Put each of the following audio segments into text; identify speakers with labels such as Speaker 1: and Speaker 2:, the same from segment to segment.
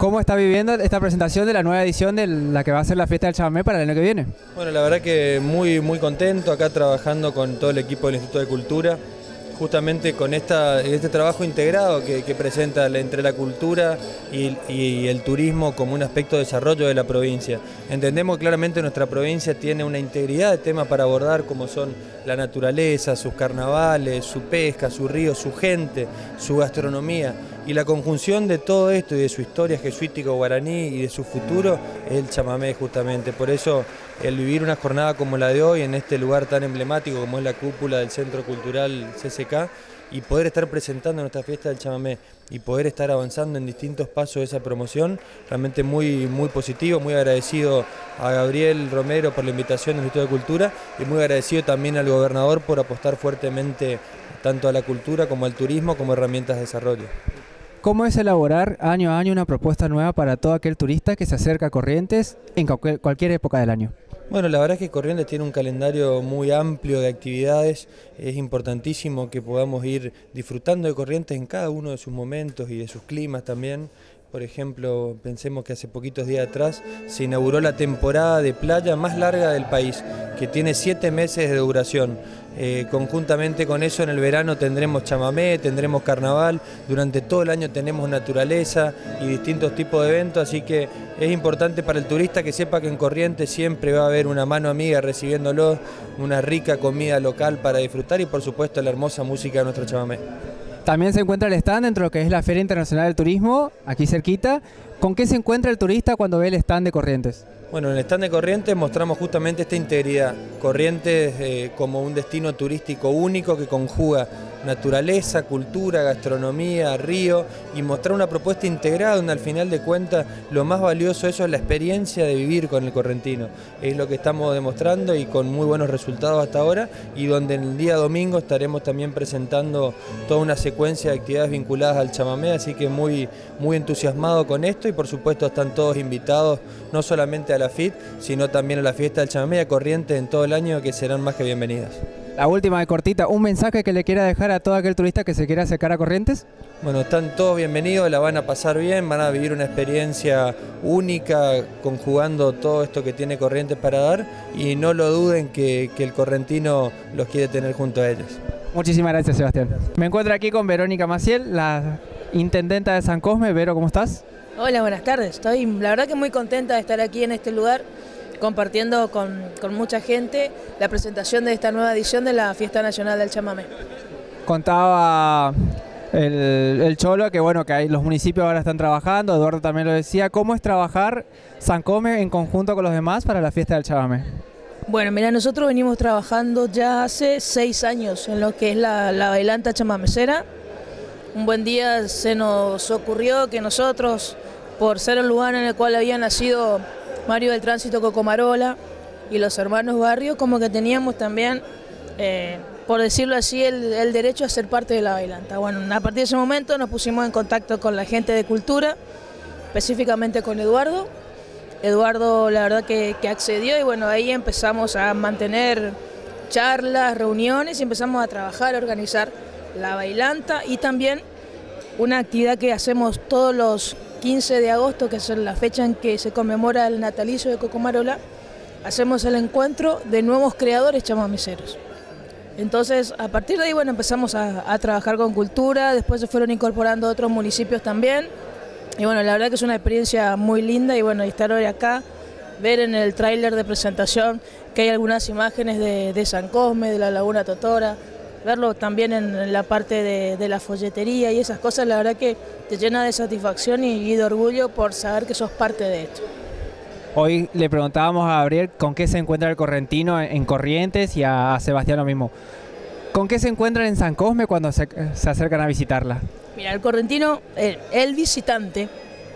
Speaker 1: ¿Cómo está viviendo esta presentación de la nueva edición de la que va a ser la fiesta del chamamé para el año que viene?
Speaker 2: Bueno, la verdad que muy contento acá trabajando con todo el equipo del Instituto de Cultura, justamente con este trabajo integrado que presenta entre la cultura y el turismo como un aspecto de desarrollo de la provincia. Entendemos que claramente nuestra provincia tiene una integridad de temas para abordar, como son la naturaleza, sus carnavales, su pesca, su río, su gente, su gastronomía. Y la conjunción de todo esto y de su historia jesuítico-guaraní y de su futuro es el chamamé justamente. Por eso el vivir una jornada como la de hoy en este lugar tan emblemático como es la cúpula del Centro Cultural CCK y poder estar presentando nuestra fiesta del chamamé y poder estar avanzando en distintos pasos de esa promoción, realmente muy positivo, muy agradecido a Gabriel Romero por la invitación del Instituto de Cultura y muy agradecido también al gobernador por apostar fuertemente tanto a la cultura como al turismo como herramientas de desarrollo.
Speaker 1: ¿Cómo es elaborar año a año una propuesta nueva para todo aquel turista que se acerca a Corrientes en cualquier época del año?
Speaker 2: Bueno, la verdad es que Corrientes tiene un calendario muy amplio de actividades, es importantísimo que podamos ir disfrutando de Corrientes en cada uno de sus momentos y de sus climas también. Por ejemplo, pensemos que hace poquitos días atrás se inauguró la temporada de playa más larga del país, que tiene 7 meses de duración. Conjuntamente con eso en el verano tendremos chamamé, tendremos carnaval, durante todo el año tenemos naturaleza y distintos tipos de eventos, así que es importante para el turista que sepa que en Corrientes siempre va a haber una mano amiga recibiéndolo, una rica comida local para disfrutar y por supuesto la hermosa música de nuestro chamamé.
Speaker 1: También se encuentra el stand dentro de lo que es la Feria Internacional del Turismo, aquí cerquita. ¿Con qué se encuentra el turista cuando ve el stand de Corrientes?
Speaker 2: Bueno, en el stand de Corrientes mostramos justamente esta integridad. Corrientes como un destino turístico único que conjuga naturaleza, cultura, gastronomía, río y mostrar una propuesta integrada donde al final de cuentas lo más valioso eso es la experiencia de vivir con el correntino. Es lo que estamos demostrando y con muy buenos resultados hasta ahora y donde el día domingo estaremos también presentando toda una secuencia de actividades vinculadas al chamamé, así que muy entusiasmado con esto y por supuesto están todos invitados no solamente a la FIT, sino también a la fiesta del chamamé a Corrientes en todo el año que serán más que bienvenidas.
Speaker 1: La última de cortita, ¿un mensaje que le quiera dejar a todo aquel turista que se quiera acercar a Corrientes?
Speaker 2: Bueno, están todos bienvenidos, la van a pasar bien, van a vivir una experiencia única conjugando todo esto que tiene Corrientes para dar y no lo duden que el correntino los quiere tener junto a ellos.
Speaker 1: Muchísimas gracias, Sebastián. Me encuentro aquí con Verónica Maciel, la intendenta de San Cosme. Vero, ¿cómo estás?
Speaker 3: Hola, buenas tardes. Estoy la verdad que muy contenta de estar aquí en este lugar compartiendo con mucha gente la presentación de esta nueva edición de la Fiesta Nacional del Chamamé.
Speaker 1: Contaba el Cholo que bueno, que los municipios ahora están trabajando, Eduardo también lo decía. ¿Cómo es trabajar San Cosme en conjunto con los demás para la Fiesta del Chamamé?
Speaker 3: Bueno, mira, nosotros venimos trabajando ya hace 6 años en lo que es la bailanta chamamecera. Un buen día se nos ocurrió que nosotros, por ser el lugar en el cual había nacido Mario del Tránsito Cocomarola y los hermanos Barrio, como que teníamos también, por decirlo así, el derecho a ser parte de la bailanta. Bueno, a partir de ese momento nos pusimos en contacto con la gente de cultura, específicamente con Eduardo. Eduardo la verdad que accedió y bueno, ahí empezamos a mantener charlas, reuniones y empezamos a trabajar, a organizar la bailanta y también una actividad que hacemos todos los 15 de agosto, que es la fecha en que se conmemora el natalicio de Cocomarola, hacemos el encuentro de nuevos creadores chamameceros. Entonces, a partir de ahí, bueno, empezamos a trabajar con cultura, después se fueron incorporando otros municipios también, y bueno, la verdad que es una experiencia muy linda, y bueno, estar hoy acá, ver en el tráiler de presentación que hay algunas imágenes de San Cosme, de la Laguna Totora, verlo también en la parte de la folletería y esas cosas, la verdad que te llena de satisfacción y de orgullo por saber que sos parte de esto.
Speaker 1: Hoy le preguntábamos a Gabriel con qué se encuentra el correntino en Corrientes y a Sebastián lo mismo. ¿Con qué se encuentran en San Cosme cuando se acercan a visitarla?
Speaker 3: Mira, el correntino, el visitante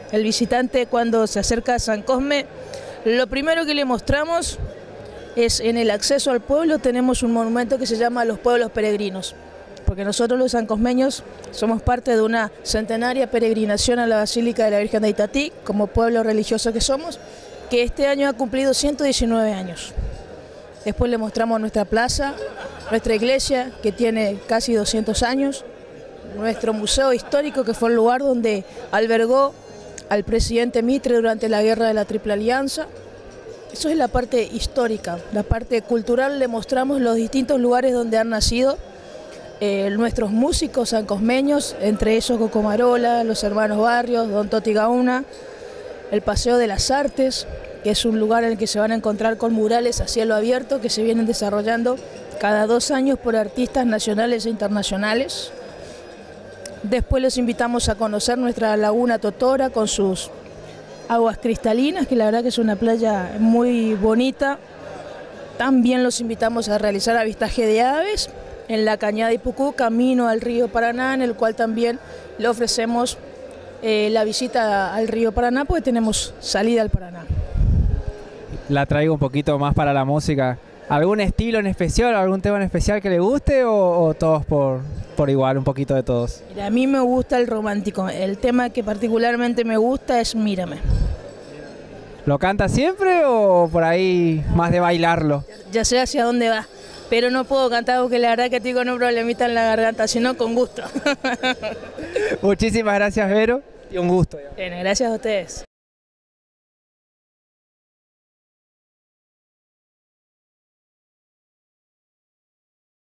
Speaker 3: cuando se acerca a San Cosme, lo primero que le mostramos es en el acceso al pueblo tenemos un monumento que se llama Los Pueblos Peregrinos, porque nosotros los sancosmeños somos parte de una centenaria peregrinación a la Basílica de la Virgen de Itatí, como pueblo religioso que somos, que este año ha cumplido 119 años. Después le mostramos nuestra plaza, nuestra iglesia, que tiene casi 200 años, nuestro museo histórico, que fue el lugar donde albergó al presidente Mitre durante la guerra de la Triple Alianza. Eso es la parte histórica. La parte cultural le mostramos los distintos lugares donde han nacido nuestros músicos sancosmeños, entre ellos Coco Marola, los hermanos Barrios, Don Toti Gauna, el Paseo de las Artes, que es un lugar en el que se van a encontrar con murales a cielo abierto que se vienen desarrollando cada 2 años por artistas nacionales e internacionales. Después los invitamos a conocer nuestra laguna Totora con sus aguas cristalinas, que la verdad que es una playa muy bonita. También los invitamos a realizar avistaje de aves en la Cañada Ipucú, camino al río Paraná, en el cual también le ofrecemos la visita al río Paraná, porque tenemos salida al Paraná.
Speaker 1: La traigo un poquito más para la música. ¿Algún estilo en especial, algún tema en especial que le guste o todos por igual, un poquito de todos?
Speaker 3: Mira, a mí me gusta el romántico. El tema que particularmente me gusta es Mírame.
Speaker 1: ¿Lo canta siempre o por ahí más de bailarlo?
Speaker 3: Ya sé hacia dónde va, pero no puedo cantar porque la verdad que estoy con un problemita en la garganta, sino con gusto.
Speaker 1: Muchísimas gracias, Vero, y un gusto.
Speaker 3: Bien, gracias a ustedes.